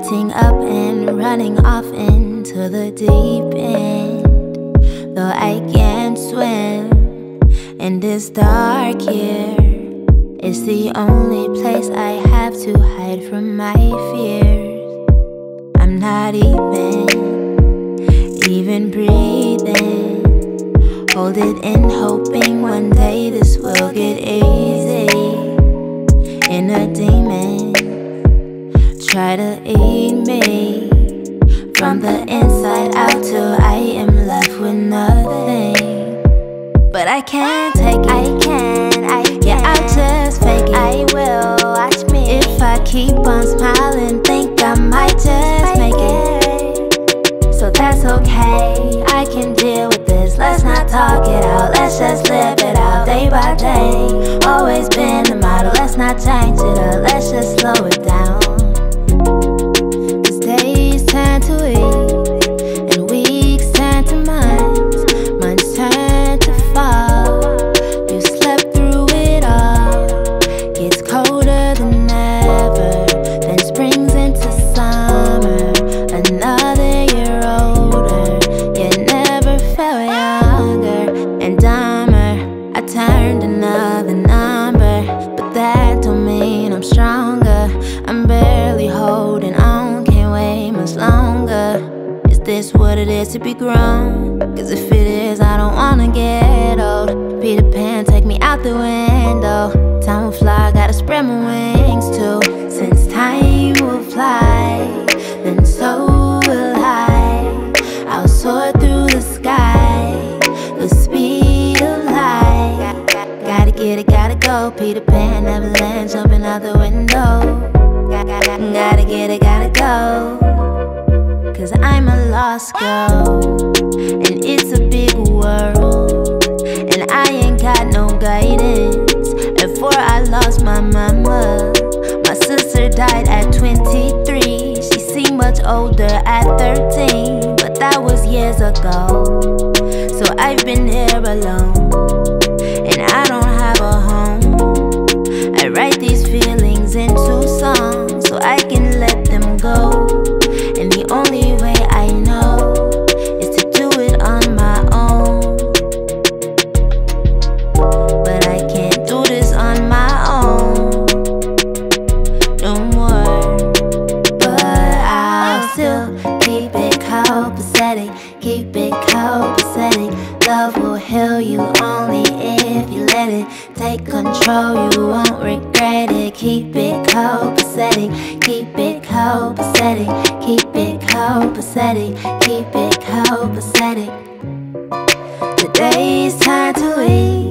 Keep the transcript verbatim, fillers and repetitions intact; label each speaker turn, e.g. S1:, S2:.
S1: getting up and running off into the deep end. Though I can't swim in this dark here, it's the only place I have to hide from my fears. I'm not even, even breathing. Hold it in, hoping one day this will get easy. Inner demon try to eat me from the inside out till I am left with nothing. But I can't take it, I can, I can. Yeah, I'll just fake it, I will, watch me. If I keep on smiling, think I might just make it. So that's okay, I can deal with this. Let's not talk it out, let's just live it out day by day. Always been the model, let's not change it up, let's just slow it down. Cause days turn to weeks, and weeks turn to months, months turn to fall. You slept through it all. Gets colder than ever, then springs into summer. Another year older, you never felt younger and dumber. I turned another number, but that don't mean I'm stronger. I'm barely holding on, can't wait much longer. Is this what it is to be grown? Cause if it is, I don't wanna get old. Peter Pan, take me out the window. Time will fly, gotta spread my wings too. Since time will fly, then so will I. I'll soar through the sky, the speed of light. Gotta get it, gotta go. Peter Pan, Neverland, jumping out the window. Gotta get it, gotta go. Cause I'm a lost girl, and it's a big world, and I ain't got no guidance. Before I lost my mama, my sister died at twenty-three. She seemed much older at thirteen, but that was years ago. So I've been here alone, and I don't have a home. I write these feelings into songs so I can let them go. And the only way I know is to do it on my own. But I can't do this on my own no more. But I'll still keep it copacetic, keep it copacetic. Love will heal you only if you let it take control. You won't regret it. Keep it copacetic, keep it copacetic, keep it copacetic, keep it copacetic. The days turn to weeks,